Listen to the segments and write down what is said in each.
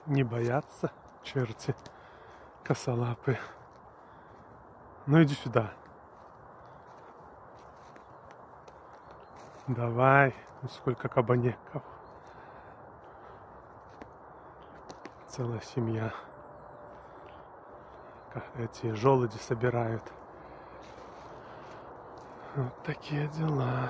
Не боятся черти косолапые. Ну иди сюда. Давай. Ну, сколько кабанеков. Целая семья. Эти желуди собирают. Вот такие дела.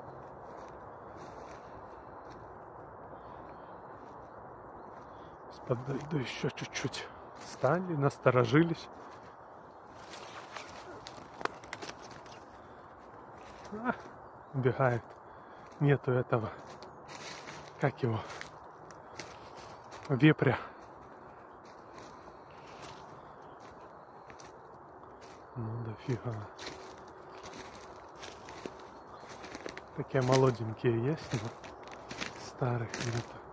Подойду еще чуть-чуть. Встали, насторожились. Убегает. Нету этого. Как его? Вепря. Ну дофига. Такие молоденькие есть, но старых нету.